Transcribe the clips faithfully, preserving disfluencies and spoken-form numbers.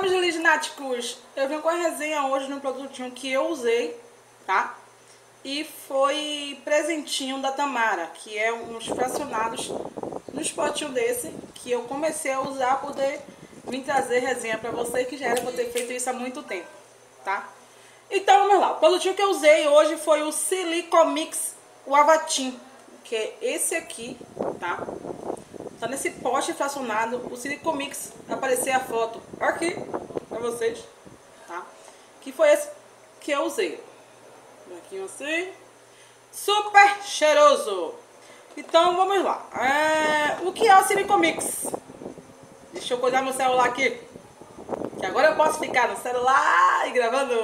meus ligináticos, eu venho com a resenha hoje de um produtinho que eu usei, tá? E foi presentinho da Tamara, que é uns fracionados nos potinhos desse, que eu comecei a usar para poder vir trazer resenha pra você, que já era pra ter feito isso há muito tempo, tá? Então vamos lá, o produtinho que eu usei hoje foi o Silicomix, o Avatim, que é esse aqui, tá? Tá nesse pote fracionado, o Silicomix, aparecer a foto aqui pra vocês, tá? Que foi esse que eu usei. Aqui assim, super cheiroso. Então vamos lá. É, o que é o Silicomix? Deixa eu cuidar meu celular aqui, que agora eu posso ficar no celular e gravando.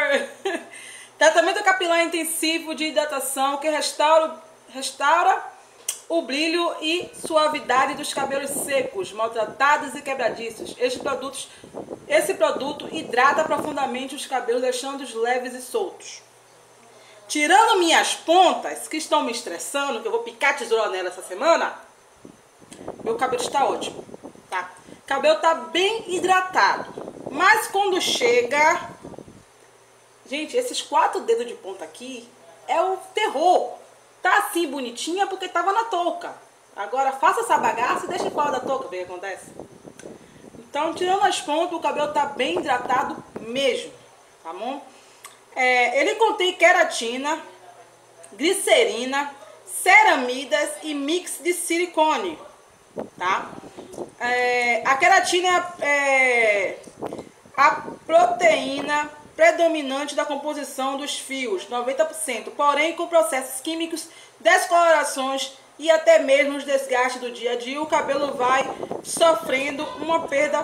Tratamento capilar intensivo de hidratação que restaura, restaura o brilho e suavidade dos cabelos secos, maltratados e quebradiços. Este produto, esse produto hidrata profundamente os cabelos, deixando-os leves e soltos. Tirando minhas pontas, que estão me estressando, que eu vou picar tesoura nela essa semana, meu cabelo está ótimo, tá? O cabelo está bem hidratado. Mas quando chega... Gente, esses quatro dedos de ponta aqui é o terror. Tá assim bonitinha porque tava na touca. Agora faça essa bagaça e deixa fora da touca, ver o que acontece. Então, tirando as pontas, o cabelo tá bem hidratado mesmo, tá bom? É, ele contém queratina, glicerina, ceramidas e mix de silicone, tá? É, a queratina é a proteína predominante da composição dos fios, noventa por cento, porém com processos químicos, descolorações e até mesmo os desgastes do dia a dia, o cabelo vai sofrendo uma perda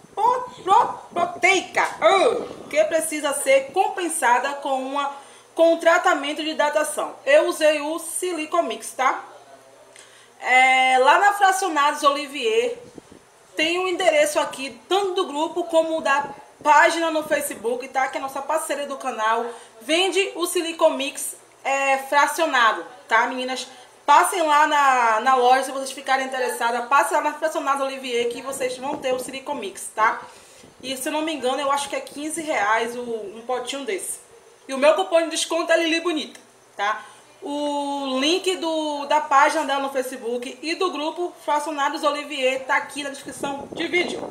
proteica, que precisa ser compensada com, uma, com um tratamento de hidratação. Eu usei o Silicomix, tá? É, lá na Fracionados Olivier tem um endereço aqui, tanto do grupo como da página no Facebook, tá? Que é a nossa parceira do canal. Vende o Silicomix é, fracionado, tá, meninas? Passem lá na, na loja se vocês ficarem interessadas. Passem lá na Fracionados Olivier que vocês vão ter o Silicomix, tá? E se eu não me engano, eu acho que é quinze reais o, um potinho desse. E o meu cupom de desconto é Lili Bonita, tá? O link do, da página dela no Facebook e do grupo Fracionados Olivier tá aqui na descrição de vídeo.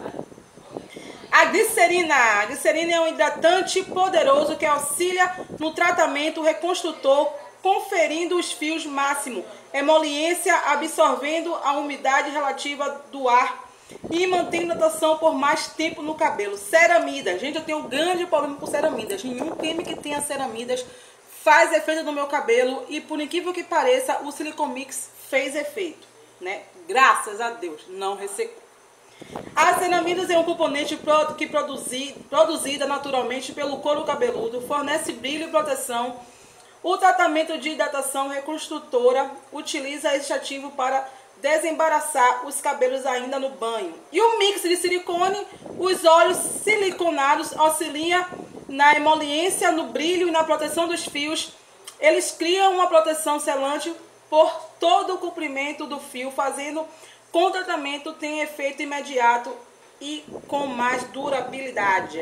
A glicerina. A glicerina é um hidratante poderoso que auxilia no tratamento reconstrutor, conferindo os fios máximo, emoliência, absorvendo a umidade relativa do ar e mantendo a hidratação por mais tempo no cabelo. Ceramidas. Gente, eu tenho um grande problema com ceramidas. Nenhum creme que tenha ceramidas faz efeito no meu cabelo e, por incrível que pareça, o Silicomix fez efeito, né? Graças a Deus, não ressecou. As ceramidas é um componente que produzi, produzida naturalmente pelo couro cabeludo, fornece brilho e proteção. O tratamento de hidratação reconstrutora utiliza este ativo para desembaraçar os cabelos ainda no banho. E o mix de silicone, os óleos siliconados auxiliam na emoliência, no brilho e na proteção dos fios. Eles criam uma proteção selante por todo o comprimento do fio, fazendo com o tratamento tem efeito imediato e com mais durabilidade.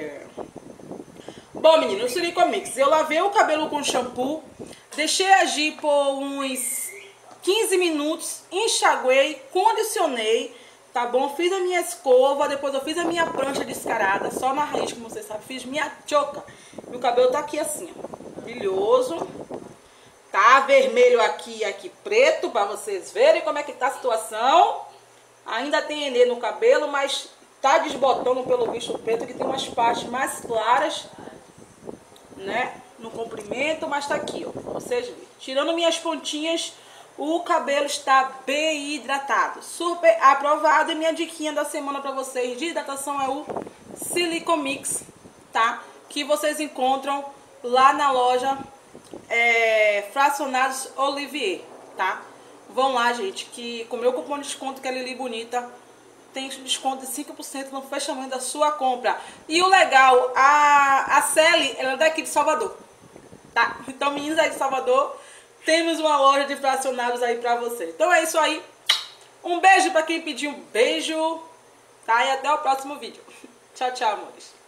Bom, menino, o Silicomix, eu lavei o cabelo com shampoo, deixei agir por uns quinze minutos, enxaguei, condicionei, tá bom? Fiz a minha escova, depois eu fiz a minha prancha descarada, só na raiz, como vocês sabem, fiz minha choca. E o cabelo tá aqui assim, ó, brilhoso. Tá vermelho aqui e aqui preto, para vocês verem como é que tá a situação. Ainda tem enê no cabelo, mas tá desbotando pelo visto preto, que tem umas partes mais claras, né, no comprimento, mas tá aqui, ó, pra vocês verem. Tirando minhas pontinhas, o cabelo está bem hidratado, super aprovado. E minha diquinha da semana pra vocês de hidratação é o Silicomix, tá? Que vocês encontram lá na loja é, Fracionados Olivier, tá? Vão lá, gente, que com o meu cupom de desconto, que é Lili Bonita, tem desconto de cinco por cento no fechamento da sua compra. E o legal, a, a Sally, ela é daqui de Salvador, tá? Então, meninas aí de Salvador, temos uma loja de fracionados aí pra você. Então é isso aí. Um beijo pra quem pediu, um beijo, tá? E até o próximo vídeo. Tchau, tchau, amores.